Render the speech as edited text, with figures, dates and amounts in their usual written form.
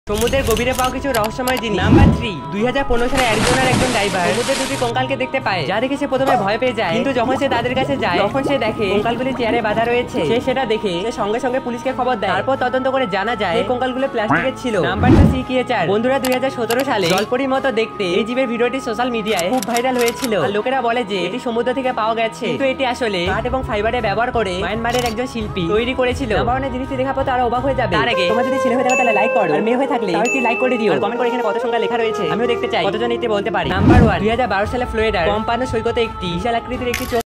সমুদ্রের গভীরে পাওয়া কিছু রহস্যময় জিনিস। নাম্বার 3, 2015 সালে অ্যারিজোনার একজন ডাইভার সমুদ্রে দুটি কঙ্কালকে দেখতে পায়, যা দেখে সে প্রথমে ভয় পেয়ে যায়। কিন্তু যখন সে তাদের কাছে যায় তখন সে দেখে কঙ্কালগুলি চেয়ারে বাঁধা রয়েছে। সে সেটা দেখে সে সঙ্গে সঙ্গে পুলিশকে খবর দেয়। তারপর তদন্ত করে জানা যায় এই কঙ্কালগুলো প্লাস্টিকের ছিল। Number 2, sea creature. বন্ধুরা, 2017 সালে জলপরীর মতো দেখতে এই জীবের ভিডিওটি সোশ্যাল মিডিয়ায় খুব ভাইরাল হয়েছিল। আর লোকেরা বলে যে এটি সমুদ্র থেকে পাওয়া গেছে, কিন্তু এটি আসলে কাঠ এবং ফাইবারে ব্যবহার করে মায়ানমারের একজন শিল্পী তৈরি করেছিল। নাম্বার 1 জিনিসটি দেখা পর আরো অবাক হয়ে যাবে। তার আগে তোমরা যদি ছেলে হয়ে থাকো তাহলে লাইক করো, আর মেয়ে হয়ে থাকলে তাও একটি লাইক করে দিও। কমেন্ট করে এখানে কত সংখ্যা লেখা রয়েছে আমিও দেখতে চাই, কতজন এটি বলতে পারি। নাম্বার 1, 2012 সালে ফ্লোরিডার পম্পানো সৈকতে একটি বিশাল আকৃতির একটি